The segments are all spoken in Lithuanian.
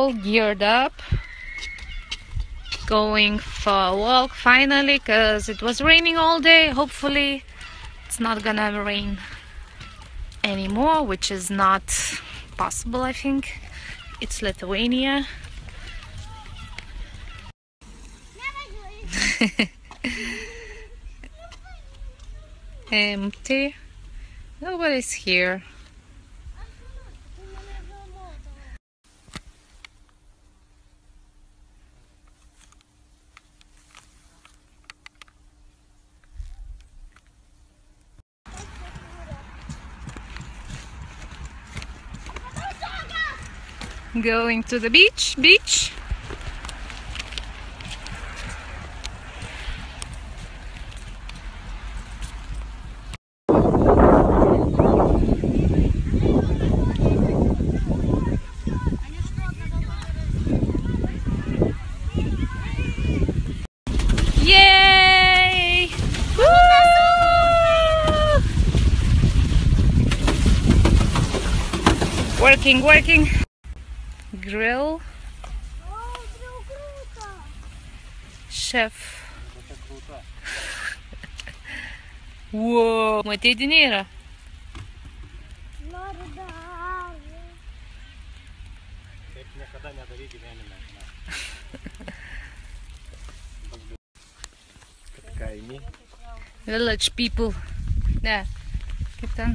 all geared up, going for a walk finally, because it was raining all day. Hopefully it's not gonna rain anymore, which is not possible. I think it's Lithuania. Empty, nobody's here. Going to the beach. Yay! Woo! Working. Grill. Chef. Wow, matei dinero. Taip niekada nedaryk gyvenime. Kaimi. Village people. Ne, kaip ten.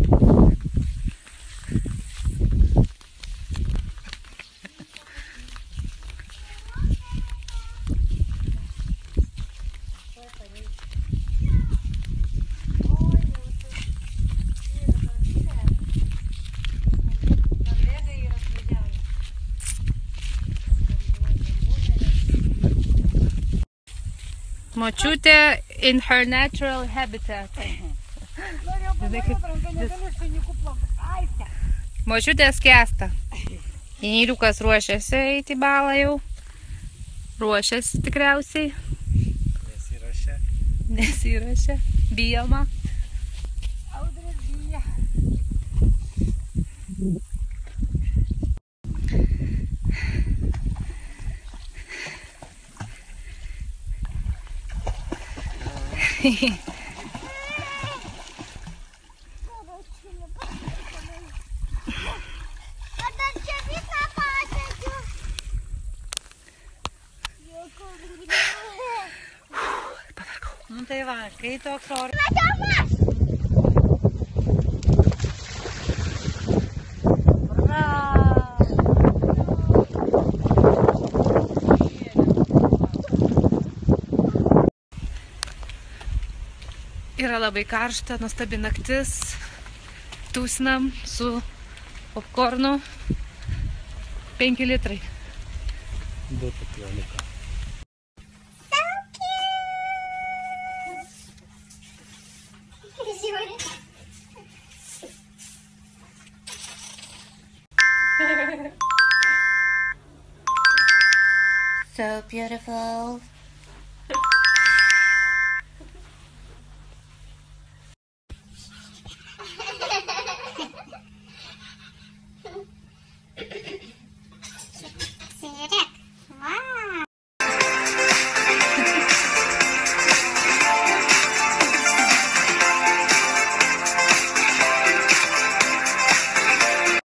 Močiutė in her natural habitat. Močiutė skęsta. Vyriukas ruošiasi eiti į balą jau. Ruošiasi tikriausiai. Nesiruošia. Bijoma. Audrės bija. Nu tai va, kai toks oras. Yra labai karšta, nuostabi naktis. Tūsinam su popkornu. 5 litrai. 2,15. So beautiful.